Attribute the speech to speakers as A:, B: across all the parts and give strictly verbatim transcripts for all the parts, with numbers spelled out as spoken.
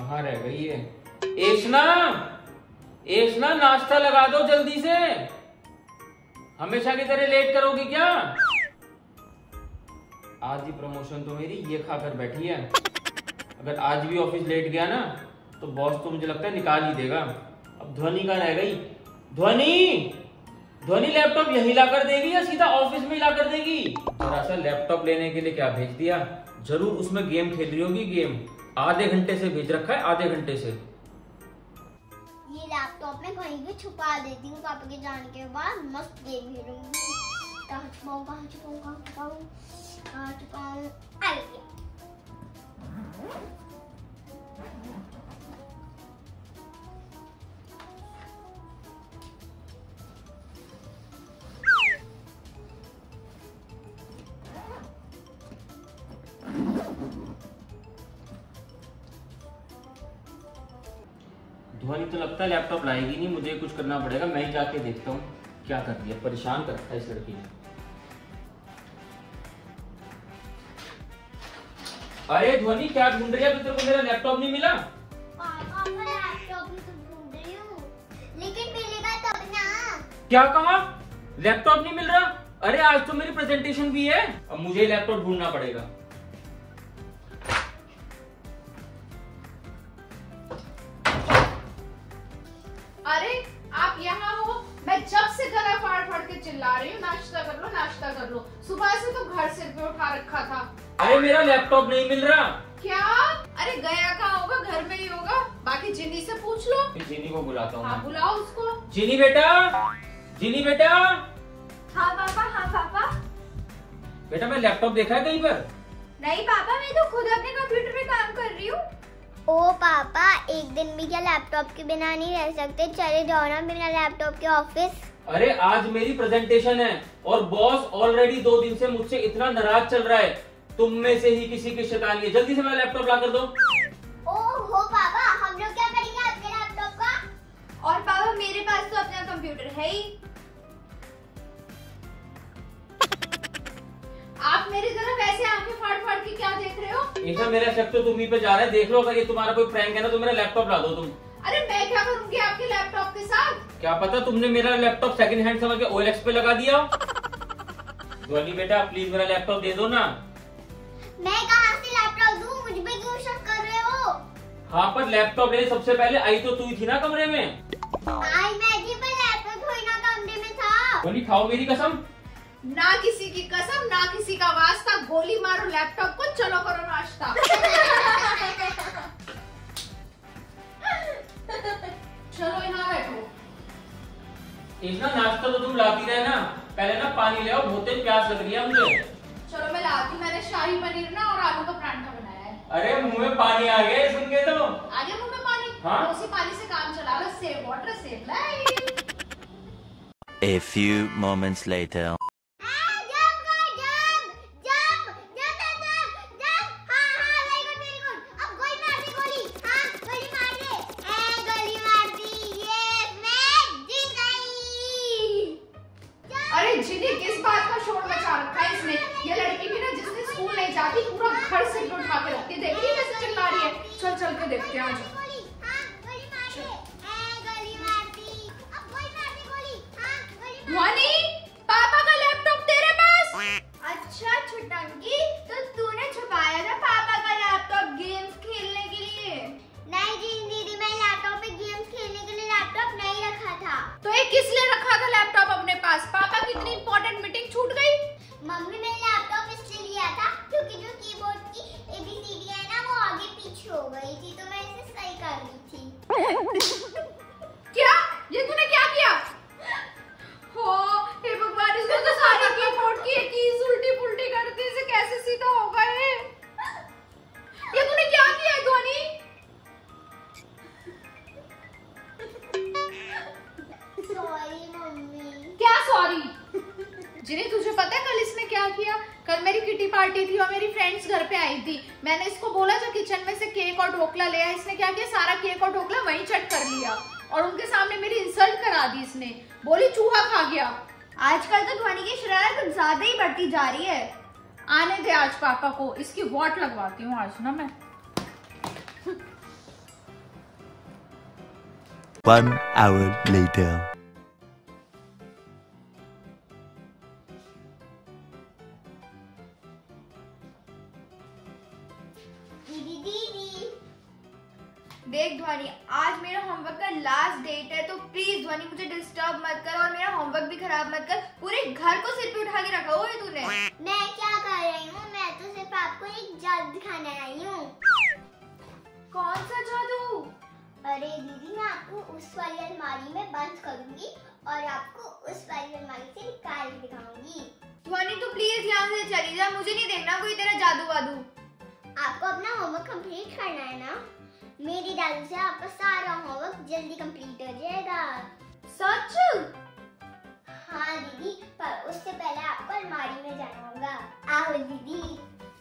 A: कहाँ रह गई है? एशना, एशना नाश्ता लगा दो जल्दी से। हमेशा की तरह लेट करोगी क्या? आज ही प्रमोशन तो मेरी ये खाकर बैठी है। अगर आज भी ऑफिस लेट गया ना तो बॉस तो मुझे लगता है निकाल ही देगा। अब ध्वनि कहाँ रह गई? ध्वनि, ध्वनि लैपटॉप यही ला कर देगी या सीधा ऑफिस में ही ला कर देगी? जरा लैपटॉप लेने के लिए क्या भेज दिया? जरूर उसमें गेम खेल रही होगी। गेम आधे घंटे से भेज रखा है, आधे घंटे से।
B: ये लैपटॉप में कहीं भी छुपा देती हूँ, पापा के जाने के बाद मस्त गेम खेलूंगी। कहाँ छुपाऊँ, कहाँ छुपाऊँ, कहाँ छुपाऊँ, कहाँ छुपाऊँ? आ गया।
A: ध्वनि तो लगता है लैपटॉप लाएगी नहीं, मुझे कुछ करना पड़ेगा। मैं ही जाके देखता हूँ क्या कर दिया, परेशान कर रखा है इस लड़की ने। अरे ध्वनि, क्या ढूंढ रही है? तेरे को मेरा लैपटॉप नहीं मिला?
B: पापा मैं लैपटॉप ही तो ढूंढ रही हूँ, लेकिन मिलेगा तब ना।
A: क्या कहा? लैपटॉप नहीं मिल रहा? अरे आज तो मेरी प्रेजेंटेशन भी है, अब मुझे लैपटॉप ढूंढना पड़ेगा।
C: अरे आप यहाँ हो? मैं जब से गला फाड़ फाड़ के चिल्ला रही हूँ नाश्ता कर लो, नाश्ता कर लो। सुबह से तो घर सिर पे उठा रखा था।
A: अरे मेरा लैपटॉप नहीं मिल रहा।
C: क्या? अरे गया कहाँ होगा? घर में ही होगा। बाकी जिनी से पूछ लो।
A: जिनी को बुलाता हूँ।
C: हाँ बुलाओ उसको।
A: जिनी बेटा, जिनी बेटा।
B: हाँ पापा, हाँ पापा।
A: बेटा मैं लैपटॉप देखा है कहीं पर?
B: नहीं पापा, मैं तो खुद अपने कंप्यूटर पे काम कर रही हूँ। ओ पापा, एक दिन भी क्या लैपटॉप के बिना नहीं रह सकते? चले जाओ ना बिना लैपटॉप के ऑफिस।
A: अरे आज मेरी प्रेजेंटेशन है और बॉस ऑलरेडी दो दिन से मुझसे इतना नाराज चल रहा है। तुम में से ही किसी की शैतानी है। जल्दी से मेरा लैपटॉप ला कर दो।
B: ओहो पापा, हम लोग क्या करेंगे आपके लैपटॉप का? और पापा मेरे पास तो अपना कंप्यूटर है ही।
C: आप मेरी तरफ ऐसे आंखें फाड़ फाड़ के क्या देख रहे हो?
A: ऐसा मेरा शक तो तुम ही पे जा रहा है। देख लो, अगर ये तुम्हारा कोई प्रैंक है ना तो मेरा लैपटॉप ला दो तुम।
C: अरे मैं क्या करूंगी आपके लैपटॉप के साथ?
A: क्या पता तुमने मेरा लैपटॉप सेकंड हैंड समझ के ओ एल एक्स पे लगा दिया। ध्वनि बेटा प्लीज मेरा लैपटॉप दे दो ना।
B: मैं कहाँ से लैपटॉप दूँ? मुझ पे क्यों शक कर रहे हो?
A: हाँ पर लैपटॉप ले, सबसे पहले आई तो तू ही थी ना कमरे में।
B: आई मैं थी पर लैपटॉप थोड़ी ना कमरे में था।
A: ध्वनि खाओ मेरी कसम।
C: ना किसी की कसम, ना किसी का वास्ता। गोली मारो लैपटॉप को, चलो करो नाश्ता। चलो यहाँ बैठो।
A: इतना नाश्ता तो तुम लाती रहे ना, पहले ना पानी ले आओ, बहुत तेज प्यास लग रही है मुझे।
C: चलो मैं लाती हूँ। मैंने शाही पनीर ना और आलू का परांठा बनाया है।
A: अरे मुंह में पानी आ गया सुन के तो।
C: आ गया मुंह में पानी?
A: हाँ।
C: तो उसी पानी से काम चला लो। Save water save life.
D: A few moments later.
C: अरे जिनी किस बात का शोर मचा रखा है इसने? ये लड़की भी ना जिसने स्कूल नहीं जाती पूरा घर से उठा के रखती है। देख रही है कैसे चिल्ला रही है? चल चल के देखते हैं आज। ध्वनि, पापा का लैपटॉप तेरे पास?
B: अच्छा छुटंकी, तो तूने छुपाया था पापा का लैपटॉप गेम्स खेलने के लिए? नहीं जी दीदी, मैं लैपटॉप पे गेम्स खेलने के लिए लैपटॉप नहीं रखा था।
C: तो ये किस लिए रखा था लैपटॉप अपने पास? पापा की इतनी इंपॉर्टेंट मीटिंग छूट गई?
B: मम्मी ने लैपटॉप इसलिए लिया था क्योंकि जो कीबोर्ड की एबीसीडी है ना वो आगे पीछे हो गई थी, तो मैं इसे सही कर रही थी।
C: क्या? ये तूने क्या किया? हो हे भगवान, इसने तो सारी कीबोर्ड की कीज उल्टी पुल्टी कर दी। इसे कैसे सीधा होगा ये? ये तूने क्या किया ध्वनि?
B: Sorry mummy.
C: क्या सॉरी? जिन्हें तुझे पता है कल इसने क्या किया? कल मेरी किटी पार्टी थी और मेरी फ्रेंड्स घर पे आई थी। मैंने इसको बोला जो किचन में से केक और ढोकला ले आया। इसने क्या किया? सारा केक और ढोकला वहीं चट कर लिया और उनके सामने मेरी इंसल्ट करा दी इसने। बोली चूहा खा गया।
B: आजकल तो ध्वनि की शरारत कुछ ज्यादा ही बढ़ती जा रही है।
C: आने दे आज पापा को, इसकी वॉट लगवाती हूँ आज ना मैं।
D: One hour later.
B: दीदी दीदी
C: देख ध्वनि, आज मेरा होमवर्क का लास्ट डेट है, तो प्लीज ध्वनि मुझे डिस्टर्ब मत कर और मेरा होमवर्क भी खराब मत कर। पूरे घर को सिर पे उठा के रखा हुआ है तूने।
B: मैं क्या कर रही हूँ, मैं तो सिर्फ आपको एक जादू दिखाने आई हूँ।
C: कौन सा जादू?
B: अरे दीदी, मैं आपको उस वाली अलमारी में बंद करूंगी और आपको उस वाली अलमारी से निकाल के दिखाऊंगी।
C: ध्वनि तू प्लीज यहाँ से चली जा, मुझे नहीं देखना कोई तेरा जादू वादू।
B: आपको अपना होमवर्क कंप्लीट करना है ना, मेरी दादी से आपका सारा होमवर्क जल्दी कंप्लीट हो जाएगा।
C: सच?
B: हाँ दीदी, पर उससे पहले आपको अलमारी में जाना होगा। आओ दीदी।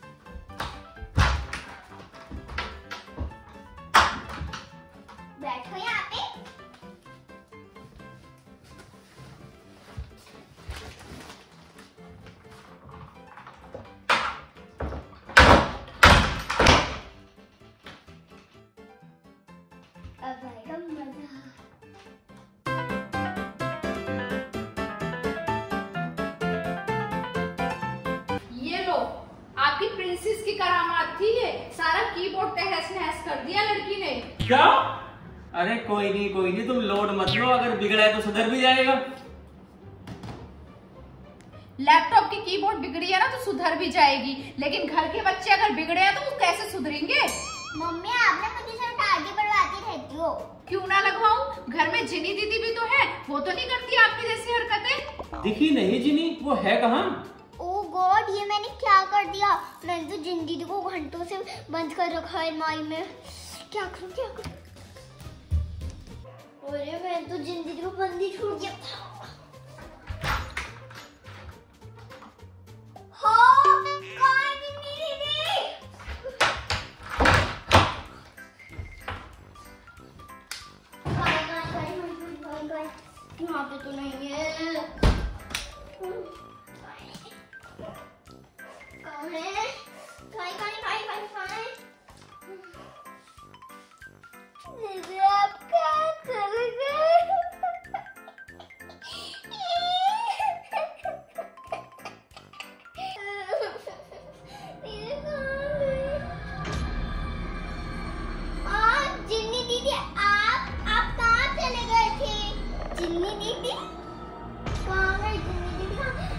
B: बैठो यहाँ पे। अब आएगा मजा।
C: ये लो, आपकी प्रिंसेस की करामात थी ये। सारा कीबोर्ड तहस नहस कर दिया लड़की ने।
A: क्या? अरे कोई नहीं कोई नहीं, तुम लोड मत लो, अगर बिगड़ा है तो सुधर भी जाएगा।
C: लैपटॉप की कीबोर्ड बिगड़ी है ना तो सुधर भी जाएगी, लेकिन घर के बच्चे अगर बिगड़े हैं तो वो कैसे सुधरेंगे?
B: मम्मी, आपने मुझे सिर्फ आगे बढ़वाती रहती हो।
C: क्यों ना लगवाऊं? घर में जिनी दीदी भी तो है, वो तो नहीं करती आपकी जैसी हरकतें।
A: दिखी नहीं जिनी, वो है कहाँ?
B: ओह गॉड, ये मैंने क्या कर दिया? मैंने तो जिन दीदी को घंटों से बंद कर रखा है अलमारी में। क्या करूं क्या करूं? अरे मैंने तो जिन दीदी को बंद ही छोड़ दिया। हाँ, कहाँ है जिंदी दीदी? गाय, गाय, गाय, गाय, गाय, गाय। यहाँ पे तो नहीं है। कहाँ है? गाय, गाय, गाय, गाय, गाय। दीदी, आप क्या कर गए? दीदी कहाँ गई? आ, जिन्नी दीदी, आप आप कहाँ चले गए थे? जिन्नी दीदी कहाँ गई? जिन्नी दीदी कहाँ?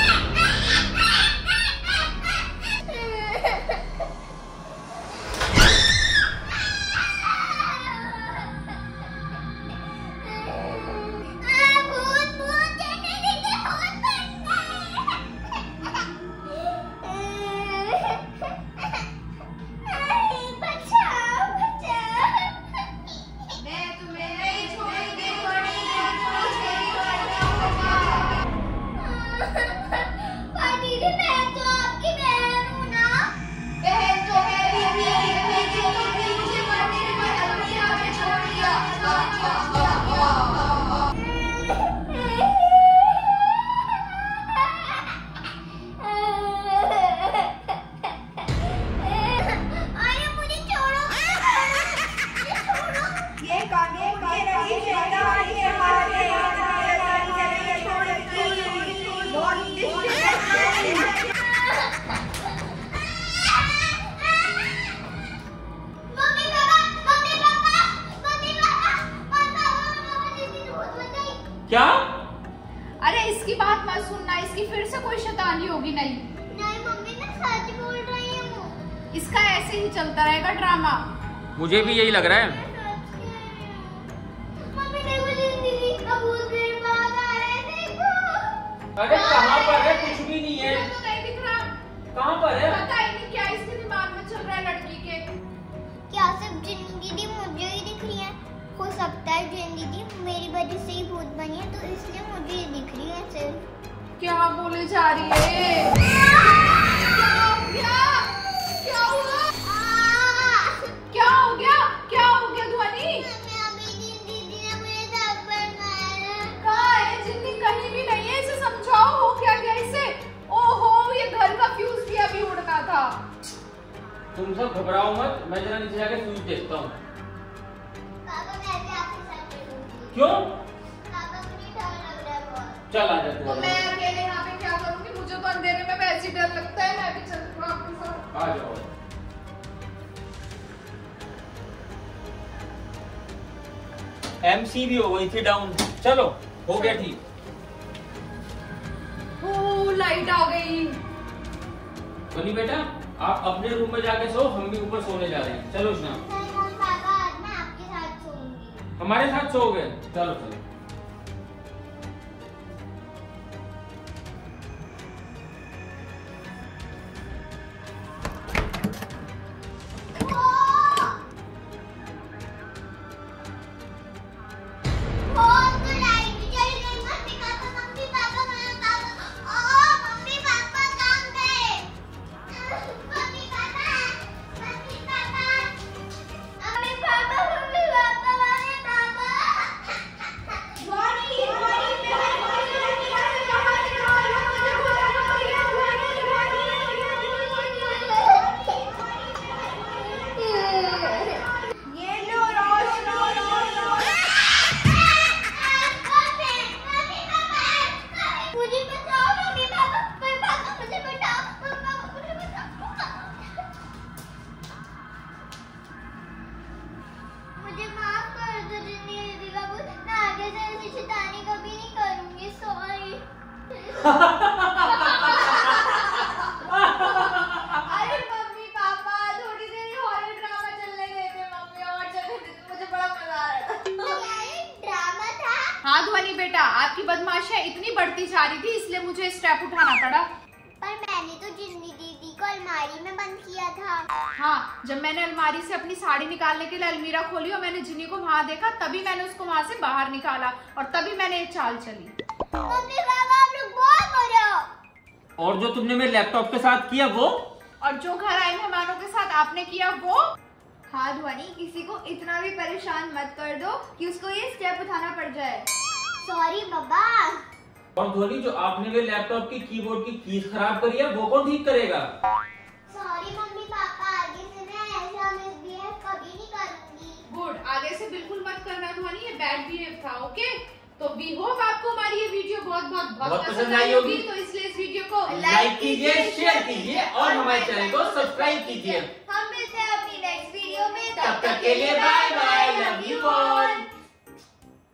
A: क्या?
C: अरे इसकी बात मत सुनना, इसकी फिर से कोई शैतानी होगी। नहीं
B: नहीं मम्मी, मैं सच बोल रही हूँ।
C: इसका ऐसे ही चलता रहेगा ड्रामा।
A: मुझे भी यही लग रहा है।
B: मम्मी देखो, जिंदगी का भूत मेरे पास आ रहा है, देखो।
A: अरे कहाँ पर है? कुछ भी नहीं है।
C: मुझे तो नहीं दिख रहा।
A: कहाँ पर है?
C: पता ही नहीं क्या इसके दिमाग में चल रहा है लड़की के।
B: क्या सिर्फ जिन दीदी मुझे ही दिख रही है? हो सकता है जिन दीदी मेरी वजह से ही भूत बनी है, तो इसलिए मुझे ही दिख रही है सिर्फ।
C: क्या बोले जा रही है? क्या हो गया? क्या हुआ? क्या हो गया? क्या हो गया ध्वनि?
B: अभी जिन दीदी ने मुझे थप्पड़ मारा।
C: कहाँ है जिंदगी? कहीं भी नहीं है, इसे समझाओ हो क्या गया इसे। ओहो, ये घर का फ्यूज भी अभी उड़ना था।
A: तुम सब घबराओ मत, मैं जरा नीचे जाके फ्यूज देखता हूँ।
B: पापा, मैं भी आपके साथ चलूंगी।
A: क्यों?
B: पापा मुझे डर लग रहा है बहुत।
A: चल आ जा तू।
C: तो मैं अकेले यहाँ पे क्या करूंगी? मुझे तो अंधेरे में वैसे ही डर लगता है। मैं भी चलती हूँ आपके साथ।
A: आ जाओ। एमसी भी हो गई थी डाउन। चलो हो गया ठीक।
C: ओ लाइट आ गई।
A: बनी बेटा आप अपने रूम में जाके सो, हम भी ऊपर सोने जा रहे हैं। चलो ना।
B: नहीं मम्मी पापा आज मैं आपके साथ सोऊंगी।
A: हमारे साथ सोओगे? चलो चलो।
C: अरे मम्मी पापा थोड़ी देर हॉरर ड्रामा चलने देते मम्मी, और चलने देते, मुझे बड़ा मजा आ रहा है।
B: ड्रामा था।
C: हाँ ध्वनि बेटा, आपकी बदमाशियाँ इतनी बढ़ती जा रही थी इसलिए मुझे स्टेप उठाना पड़ा।
B: पर मैंने तो जिन्नी दीदी को अलमारी में बंद किया था।
C: हाँ, जब मैंने अलमारी से अपनी साड़ी निकालने के लिए अलमीरा खोली और मैंने जिन्नी को वहाँ देखा, तभी मैंने उसको वहाँ से बाहर निकाला और तभी मैंने ये चाल चली।
B: मम्मी पापा आप लोग बहुत बुरे हो।
A: और जो तुमने मेरे लैपटॉप के साथ किया वो?
C: और जो घर आए मेहमानों के साथ आपने किया वो?
E: हाँ ध्वनि, किसी को इतना भी परेशान मत कर दो कि उसको ये स्टेप उठाना पड़ जाए।
B: सॉरी बाबा।
A: और ध्वनि जो आपने मेरे लैपटॉप की कीबोर्ड की कीज खराब करी है वो कौन ठीक करेगा?
B: सॉरी मम्मी पापा, आगे से मैं ऐसा मिसबिहेव कभी नहीं करूंगी।
C: गुड, आगे से बिल्कुल मत करना ध्वनि, ये बैड बिहेव था। ओके, तो वी होप आपको हमारी ये वीडियो बहुत बहुत बहुत पसंद आई होगी, तो इसलिए इस वीडियो को
A: लाइक कीजिए, शेयर कीजिए और हमारे चैनल को सब्सक्राइब कीजिए।
E: हम मिलते हैं अपनी नेक्स्ट वीडियो में,
A: तब तक के लिए bye bye, love you all.